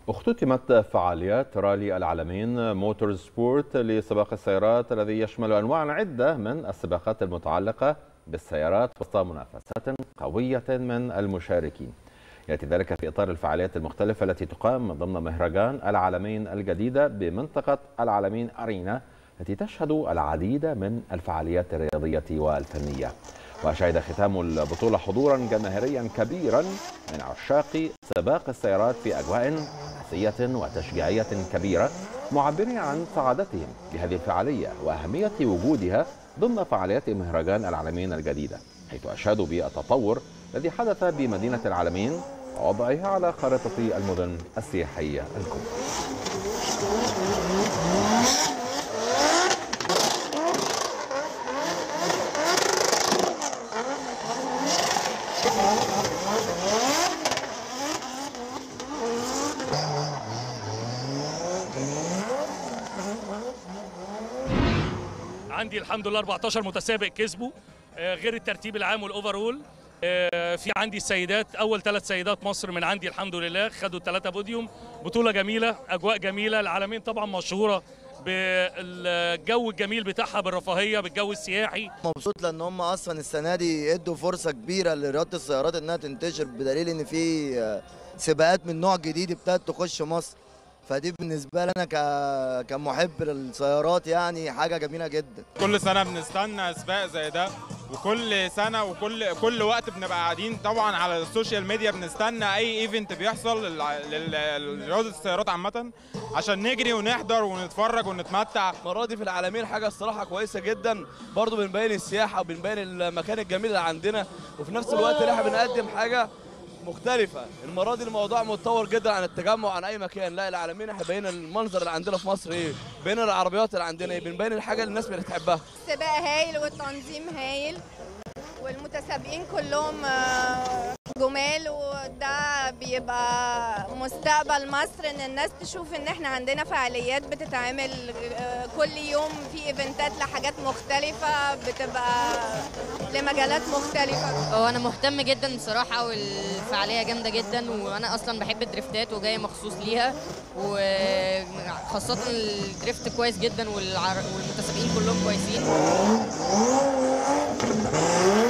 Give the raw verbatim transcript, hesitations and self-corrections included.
اختتمت فعاليات رالي العالمين موتور سبورت لسباق السيارات الذي يشمل أنواع عدة من السباقات المتعلقة بالسيارات وسط منافسات قوية من المشاركين. يأتي ذلك في إطار الفعاليات المختلفة التي تقام ضمن مهرجان العالمين الجديدة بمنطقة العالمين أرينا، التي تشهد العديد من الفعاليات الرياضية والفنية. وشهد ختام البطولة حضورا جماهيريا كبيرا من عشاق سباق السيارات في أجواء حماسية وتشجيعية كبيرة، معبرين عن سعادتهم بهذه الفعالية وأهمية وجودها ضمن فعاليات مهرجان العالمين الجديدة، حيث أشادوا بالتطور الذي حدث بمدينة العالمين ووضعها على خارطة المدن السياحية الكبرى. عندي الحمد لله أربعتاشر متسابق كسبوا غير الترتيب العام والاوفرول. في عندي السيدات، اول ثلاث سيدات مصر من عندي الحمد لله خدوا الثلاثه بوديوم. بطوله جميله، اجواء جميله. العالمين طبعا مشهوره بالجو الجميل بتاعها، بالرفاهيه، بالجو السياحي. مبسوط لان هم اصلا السنه دي ادوا فرصه كبيره لرياضه السيارات انها تنتشر، بدليل ان في سباقات من نوع جديد ابتدت تخش مصر. فدي بالنسبه لي انا كمحب للسيارات يعني حاجه جميله جدا. كل سنه بنستنى سباق زي ده، وكل سنه وكل كل وقت بنبقى قاعدين طبعا على السوشيال ميديا بنستنى اي ايفنت بيحصل لرياضه السيارات عامه عشان نجري ونحضر ونتفرج ونتمتع. المره دي في العالمين حاجه الصراحه كويسه جدا، برضو بنبين السياحه وبنبين المكان الجميل اللي عندنا، وفي نفس الوقت احنا بنقدم حاجه مختلفة. المرة دي الموضوع متطور جدا عن التجمع عن أي مكان. لا، العالمين احنا بين المنظر اللي عندنا في مصر ايه، بين العربيات اللي عندنا ايه، بنبين الحاجة اللي الناس بتحبها. السباق هايل والتنظيم هايل والمتسابقين كلهم جمال، وده بيبقى مستقبل مصر ان الناس تشوف ان احنا عندنا فعاليات بتتعمل كل يوم في ايفنتات لحاجات مختلفة بتبقى لمجالات مختلفة. هو انا مهتم جدا بصراحة، والفعالية جامدة جدا، وانا اصلا بحب الدريفتات وجاية مخصوص ليها، وخاصة الدريفت كويس جدا والمتسابقين كلهم كويسين.